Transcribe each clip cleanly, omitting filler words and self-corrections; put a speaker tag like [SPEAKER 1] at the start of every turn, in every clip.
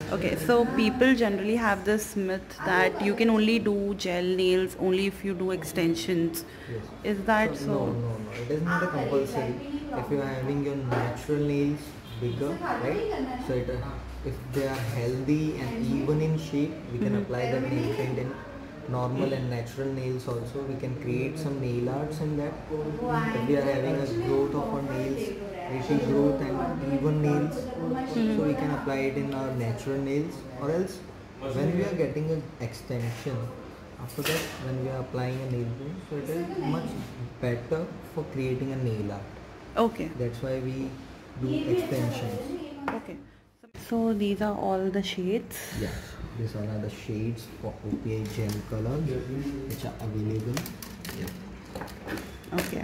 [SPEAKER 1] Okay, so people generally have this myth that you can only do gel nails only if you do extensions.
[SPEAKER 2] Yes.
[SPEAKER 1] Is that
[SPEAKER 2] So,
[SPEAKER 1] so?
[SPEAKER 2] no. It is not a compulsory. If you are having your natural nails bigger, right? So if they are healthy and even in shape, we can apply that nail paint in normal and natural nails also. We can create some nail arts in that. If we are having a growth of our nails, pretty growth and even nails, so we can apply it in our natural nails. Or else, when we are getting an extension, after that, when we are applying a nail paint, so it is much better for creating a nail art.
[SPEAKER 1] Okay.
[SPEAKER 2] That's why we do extensions.
[SPEAKER 1] Okay. So these are all the shades.
[SPEAKER 2] Yeah, these all are the shades for OPI gel colors which are available. Yeah.
[SPEAKER 1] Okay.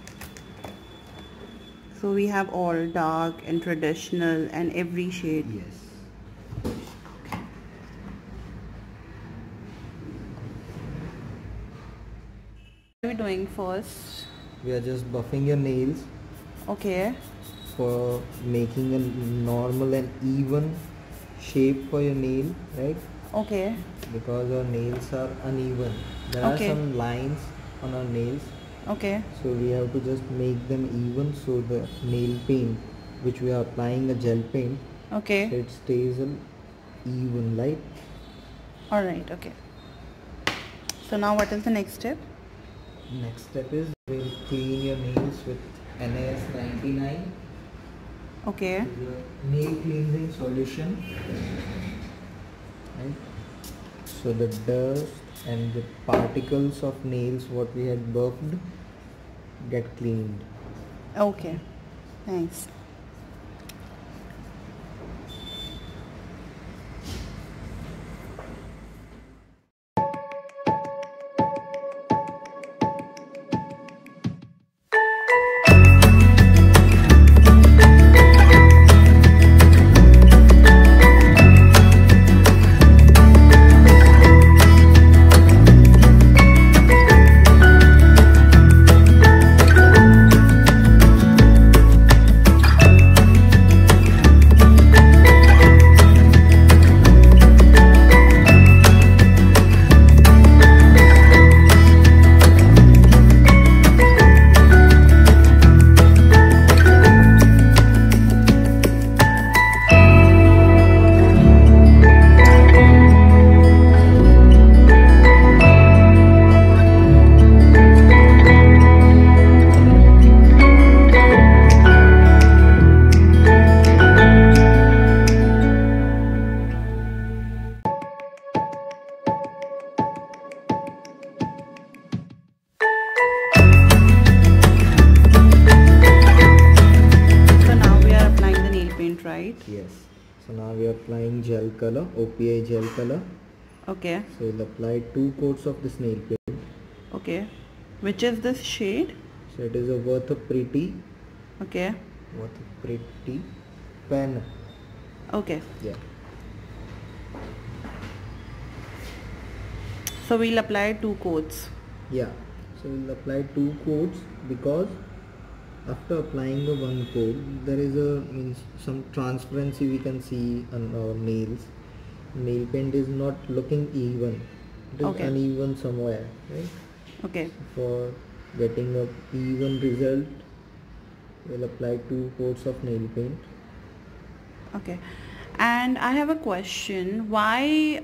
[SPEAKER 1] So we have all dark and traditional and every shade.
[SPEAKER 2] Yes.
[SPEAKER 1] What are we doing first?
[SPEAKER 2] We are just buffing your nails
[SPEAKER 1] Okay.
[SPEAKER 2] for making a normal and even shape for your nail, right?
[SPEAKER 1] Okay.
[SPEAKER 2] Because our nails are uneven. There
[SPEAKER 1] Okay.
[SPEAKER 2] are some lines on our nails,
[SPEAKER 1] Okay.
[SPEAKER 2] so we have to just make them even, so the nail paint which we are applying a gel paint,
[SPEAKER 1] Okay.
[SPEAKER 2] it stays even, right?
[SPEAKER 1] Alright, okay. So now what is the next step?
[SPEAKER 2] Next step is we'll clean your nails with NAS 99.
[SPEAKER 1] Okay.
[SPEAKER 2] Your nail cleansing solution, right? So the dust and the particles of nails what we had buffed get cleaned.
[SPEAKER 1] Okay. Thanks. Right?
[SPEAKER 2] Yes. So now we are applying gel color, OPI gel color.
[SPEAKER 1] Okay.
[SPEAKER 2] So we'll apply 2 coats of this nail paint.
[SPEAKER 1] Okay. Which is this shade?
[SPEAKER 2] So it is a Worth a Pretty.
[SPEAKER 1] Okay.
[SPEAKER 2] Worth a Pretty pen.
[SPEAKER 1] Okay.
[SPEAKER 2] Yeah.
[SPEAKER 1] So we'll apply 2 coats.
[SPEAKER 2] Yeah. So we'll apply 2 coats because after applying the 1 coat, there is some transparency we can see on our nails. Nail paint is not looking even. It is uneven somewhere, right?
[SPEAKER 1] Okay.
[SPEAKER 2] For getting a even result, we'll apply 2 coats of nail paint.
[SPEAKER 1] Okay. And I have a question. Why,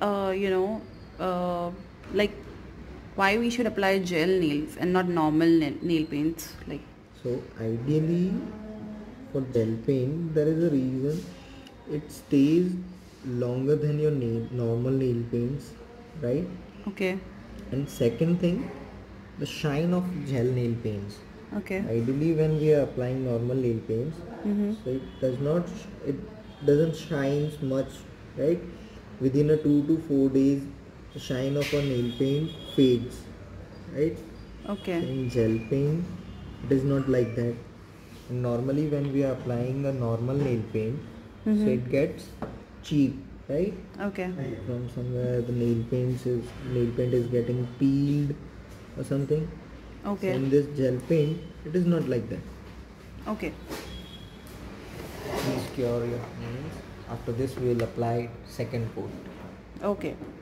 [SPEAKER 1] like, why we should apply gel nails and not normal nail paints? Like.
[SPEAKER 2] So ideally for gel paint, there is a reason. It stays longer than your normal nail paints, right?
[SPEAKER 1] Okay.
[SPEAKER 2] And second thing, the shine of gel nail paints.
[SPEAKER 1] Okay.
[SPEAKER 2] Ideally when we are applying normal nail paints, so it doesn't shine much, right? Within a 2 to 4 days, the shine of a nail paint fades, right?
[SPEAKER 1] Okay.
[SPEAKER 2] In gel paint, it is not like that. Normally when we are applying a normal nail paint, so it gets cheap, right?
[SPEAKER 1] Okay.
[SPEAKER 2] From somewhere the nail paint is getting peeled or something.
[SPEAKER 1] Okay.
[SPEAKER 2] So in this gel paint, it is not like that.
[SPEAKER 1] Okay.
[SPEAKER 2] Please cure your nails. After this we will apply second coat.
[SPEAKER 1] Okay.